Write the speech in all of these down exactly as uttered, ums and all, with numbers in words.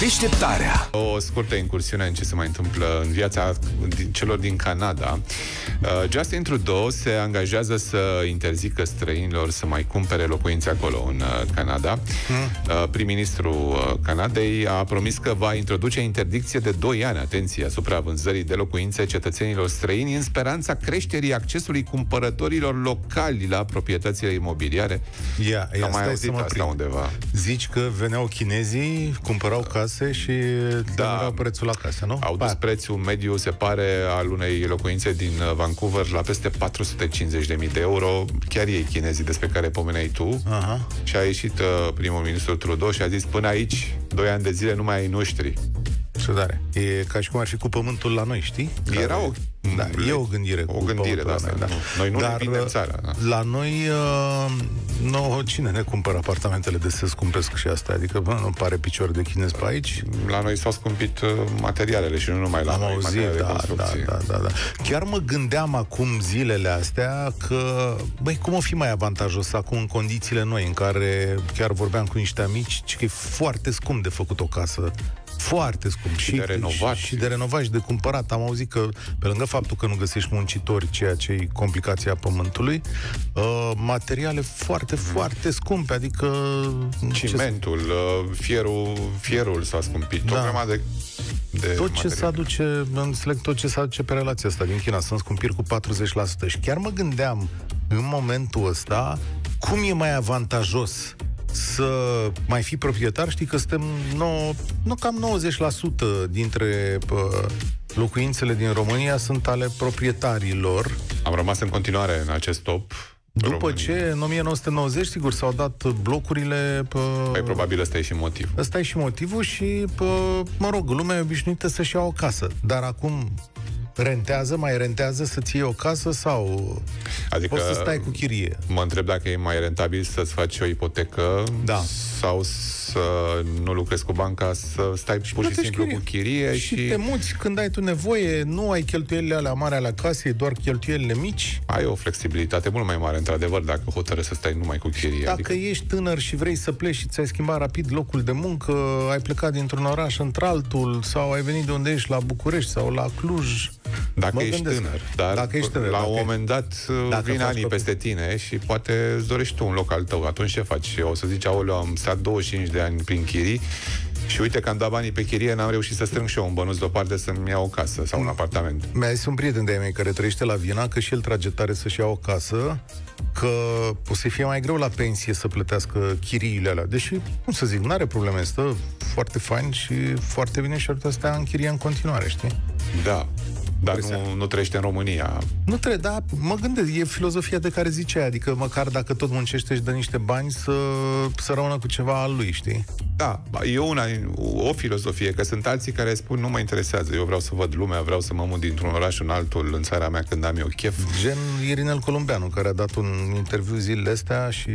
Deșteptarea. O scurtă incursiune în ce se mai întâmplă în viața celor din Canada. Justin Trudeau se angajează să interzică străinilor să mai cumpere locuințe acolo, în Canada. Hmm. Prim-ministrul Canadei a promis că va introduce interdicție de doi ani, atenție, asupra vânzării de locuințe cetățenilor străini, în speranța creșterii accesului cumpărătorilor locali la proprietățile imobiliare. Ia, ia, Am mai auzit asta prind. undeva. Zici că veneau chinezii, cumpărau case și da, erau prețul la case, nu? Au dus prețul mediu, se pare, al unei locuințe din Vancouver la peste patru sute cincizeci de mii de euro. Chiar ei chinezii despre care pomeneai tu. Aha. Și a ieșit uh, primul ministru Trudeau și a zis: până aici, doi ani de zile numai ai noștri. Ciudare. E ca și cum ar fi cu pământul la noi, știi? Era o, da, e o gândire. O gândire de asta, da. Noi nu Dar, ne vindem țara. Da. La noi, uh, nouă, cine ne cumpără apartamentele de se scumpesc și asta? Adică, bă, nu pare picior de chinez pe aici? La noi s-au scumpit uh, materialele și nu numai la Am noi, auzit, materiale da, de construcție. Da, da, da, da. Chiar mă gândeam acum zilele astea că, băi, cum o fi mai avantajos acum în condițiile noi, în care chiar vorbeam cu niște amici, că e foarte scump de făcut o casă. Foarte scump. Și, și de renovat. Și, și de renovat și de cumpărat. Am auzit că, pe lângă faptul că nu găsești muncitori, ceea ce e complicația pământului, uh, materiale foarte, mm. foarte scumpe, adică... Cimentul, uh, fierul, fierul s-a scumpit. Da. O grămadă de, de tot materiale. ce se aduce, înțeleg tot ce se aduce pe relația asta din China, sunt scumpiri cu patruzeci la sută. Și chiar mă gândeam, în momentul ăsta, cum e mai avantajos să mai fii proprietar. Știi că suntem nouă, nu, cam nouăzeci la sută dintre pă, locuințele din România sunt ale proprietarilor. Am rămas în continuare în acest top. După România. ce în o mie nouă sute nouăzeci, sigur, s-au dat blocurile... Pă, păi probabil ăsta e și motivul. Ăsta e și motivul și, pă, mă rog, lumea e obișnuită să-și ia o casă. Dar acum rentează, mai rentează să-ți iei o casă sau adică poți să stai cu chirie? Mă întreb dacă e mai rentabil să-ți faci o ipotecă, da, sau să nu lucrezi cu banca, să stai și pur și simplu chirie. cu chirie și... și te muți când ai tu nevoie, nu ai cheltuielile alea mari ale casei, doar cheltuielile mici. Ai o flexibilitate mult mai mare, într-adevăr, dacă hotărăști să stai numai cu chirie. Dacă adică... ești tânăr și vrei să pleci și ți-ai schimbat rapid locul de muncă, ai plecat dintr-un oraș într-altul sau ai venit de unde ești, la București sau la Cluj. Dacă mă ești gândesc. tânăr, dar dacă ești tânăr, la dacă un moment dat vin anii copil. peste tine și poate îți dorești tu un loc al tău. Atunci ce faci? O să zici: aoleu, am stat douăzeci și cinci de ani prin chirii și uite că am dat banii pe chirie, n-am reușit să strâng și eu un bănuț deoparte să-mi iau o casă sau un apartament. Mi-a zis un prieten de-ai mei care trăiește la Viena că și el trage tare să-și ia o casă, că o să fie mai greu la pensie să plătească chiriile alea. Deși, cum să zic, n-are probleme, stă foarte fain și foarte bine și ar putea stea în chirie în continuare, știi? Da. Dar nu, nu trăiește în România. Nu trebuie, dar mă gândesc, e filozofia de care ziceai, adică măcar dacă tot muncește și dă niște bani să, să rămână cu ceva al lui, știi? Da, e una, o filozofie, că sunt alții care spun: nu mă interesează, eu vreau să văd lumea, vreau să mă mut dintr-un oraș în altul, în țara mea, când am eu chef. Gen Irinel Columbeanu, care a dat un interviu zilele astea și...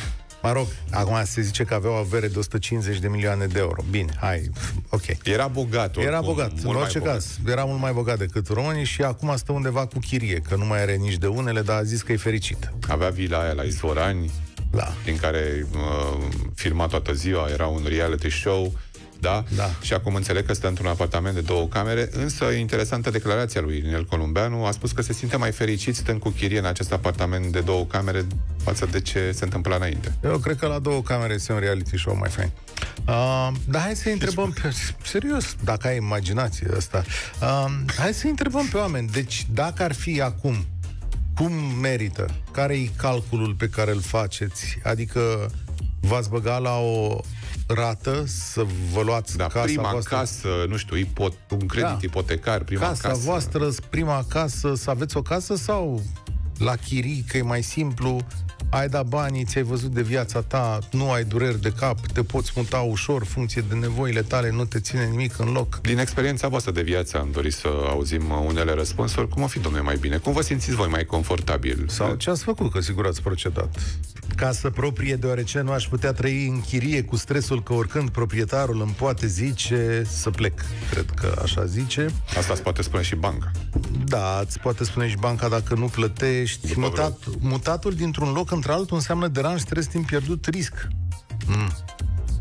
Mă rog, acum se zice că avea o avere de o sută cincizeci de milioane de euro. Bine, hai, ok. Era bogat, oricum, Era bogat, în orice caz. Era mult mai bogat decât românii și acum stă undeva cu chirie, că nu mai are nici de unele, dar a zis că e fericit. Avea vila aia la Izvorani, da, din care uh, filma toată ziua, era un reality show, da? Da. Și acum înțeleg că stă într-un apartament de două camere, însă e interesantă declarația lui Irinel Columbeanu. A spus că se simte mai fericit stând cu chirie în acest apartament de două camere față de ce se întâmpla înainte. Eu cred că la două camere este un reality show mai fain. Uh, dar hai să-i întrebăm pe... Serios, dacă ai imaginație asta. Uh, hai să-i întrebăm pe oameni. Deci, dacă ar fi acum, cum merită? Care-i calculul pe care îl faceți? Adică v-ați băga la o rată să vă luați da, casa prima voastră? casă, nu știu, ipot, un credit da. ipotecar, prima casa casă. voastră, prima casă, să aveți o casă sau la chirii, că e mai simplu, ai dat banii, ți-ai văzut de viața ta, nu ai dureri de cap, te poți muta ușor, funcție de nevoile tale, nu te ține nimic în loc. Din experiența voastră de viață am dorit să auzim unele răspunsuri. Cum o fi, domnule, mai bine? Cum vă simțiți voi mai confortabil? Sau ce ați făcut, că sigur ați procedat? Casă proprie, deoarece nu aș putea trăi în chirie cu stresul că oricând proprietarul îmi poate zice să plec. Cred că așa zice. Asta îți poate spune și banca. Da, îți poate spune și banca dacă nu plătești. Mutat, mutatul dintr-un loc într-altul înseamnă deranj, stres, timp pierdut, risc. Mm.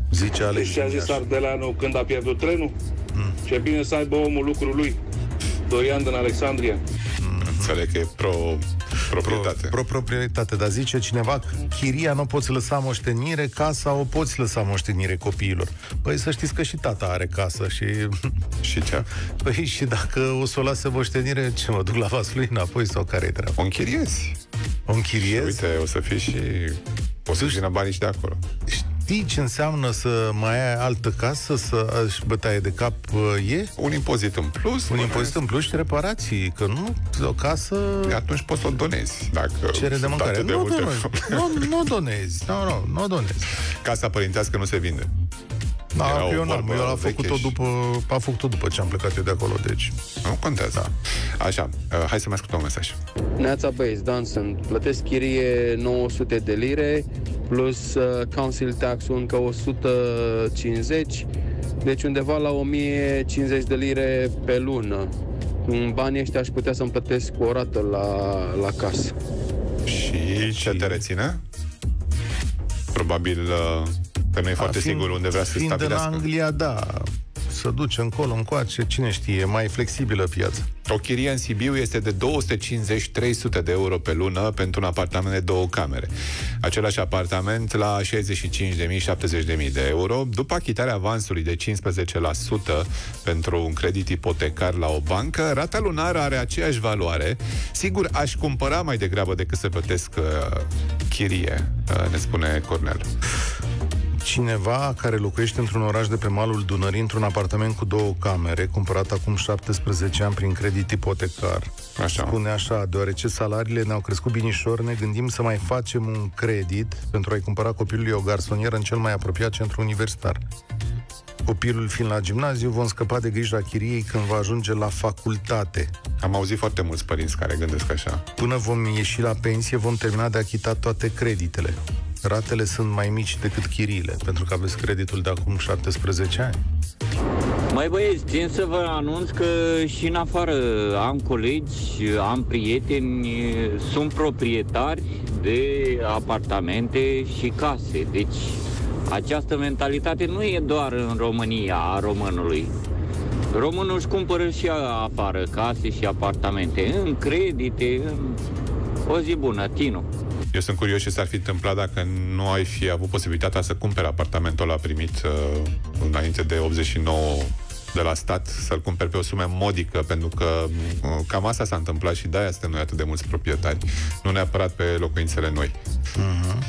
Zice Alex. Ce a zis Ardeleanu când a pierdut trenul? Mm. Ce bine să aibă omul lucrul lui. Dorian din Alexandria. Mm. Înțeleg că e pro... Proprietate. Pro, pro proprietate, dar zice cineva, chiria nu poți lăsa moștenire, casa o poți lăsa moștenire copiilor. Păi să știți că și tata are casă și... Și ce? Păi și dacă o să o lase moștenire, ce mă duc la Vaslui înapoi sau care-i treaba? O închiriezi. O închiriezi? Uite, o să fii și... O să vină banii și de acolo. Știi ce înseamnă să mai ai altă casă, să își bătaie de cap e? Un impozit în plus. Un impozit în plus și reparații, că nu, o casă... Atunci poți să o donezi, dacă... Cere de mâncare. De nu, multe... nu, nu, nu donezi, nu, nu, nu donezi. Casa părintească nu se vinde. Da, eu n-am, eu a făcut-o după, a făcut-o după ce am plecat eu de acolo, deci... Nu contează. Da. Așa, uh, hai să mai ascultăm un mesaj. Neața băieți, Dan sunt. Plătesc chirie nouă sute de lire, plus uh, council tax-ul încă o sută cincizeci, deci undeva la o mie cincizeci de lire pe lună. În banii ăștia aș putea să-mi plătesc o rată la, la casă. Și ce te reține? Probabil... Uh... Că nu e foarte fiind, sigur unde vrea să se stabilească. Fiind în Anglia, da, să duce încolo, încoace, cine știe, e mai flexibilă piața. O chirie în Sibiu este de două sute cincizeci - trei sute de euro pe lună pentru un apartament de două camere. Același apartament la șaizeci și cinci de mii - șaptezeci de mii de euro, după achitarea avansului de cincisprezece la sută pentru un credit ipotecar la o bancă, rata lunară are aceeași valoare. Sigur, aș cumpăra mai degrabă decât să plătesc uh, chirie, uh, ne spune Cornel. Cineva care locuiește într-un oraș de pe malul Dunării, într-un apartament cu două camere, cumpărat acum șaptesprezece ani prin credit ipotecar. Așa. Spune așa, deoarece salariile ne-au crescut binișor, ne gândim să mai facem un credit pentru a-i cumpăra copilului o garsonieră în cel mai apropiat centru universitar. Copilul fiind la gimnaziu, vom scăpa de grija chiriei când va ajunge la facultate. Am auzit foarte mulți părinți care gândesc așa. Până vom ieși la pensie, vom termina de achitat toate creditele. Ratele sunt mai mici decât chiriile, pentru că aveți creditul de acum șaptesprezece ani. Mai băieți, țin să vă anunț că și în afară am colegi, am prieteni, sunt proprietari de apartamente și case. Deci această mentalitate nu e doar în România a românului. Românul își cumpără și afară case și apartamente, în credite, în... O zi bună, Tinu. Eu sunt curios ce s-ar fi întâmplat dacă nu ai fi avut posibilitatea să cumperi apartamentul ăla primit uh, înainte de optzeci și nouă de la stat, să-l cumperi pe o sumă modică, pentru că uh, cam asta s-a întâmplat și de-aia suntem noi atât de mulți proprietari, nu neapărat pe locuințele noi. Uh-huh.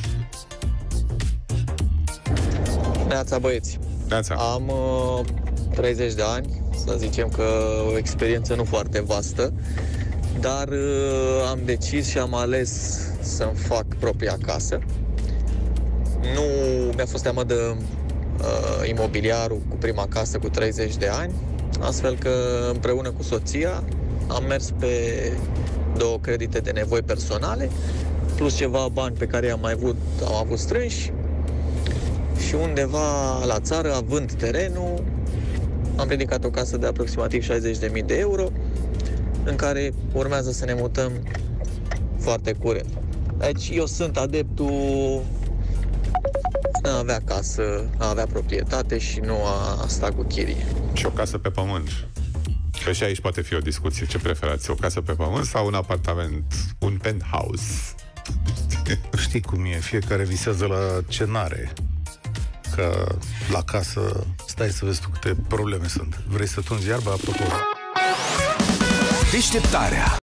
Neața, băieți. Neața. Am uh, treizeci de ani, să zicem că o experiență nu foarte vastă, dar uh, am decis și am ales să-mi fac propria casă. Nu mi-a fost teamă de uh, imobiliarul cu prima casă cu treizeci de ani, astfel că împreună cu soția am mers pe două credite de nevoi personale, plus ceva bani pe care i-am mai avut, am avut strânși, și undeva la țară, având terenul, am ridicat o casă de aproximativ șaizeci de mii de euro, în care urmează să ne mutăm foarte curând. Deci eu sunt adeptul a avea casă, a avea proprietate și nu a sta cu chirie. Și o casă pe pământ. Că și aici poate fi o discuție. Ce preferați? O casă pe pământ sau un apartament, un penthouse? Știi cum e, fiecare visează la cenare. Că la casă, stai să vezi tu câte probleme sunt. Vrei să tunzi iarba, apropo? Deșteptarea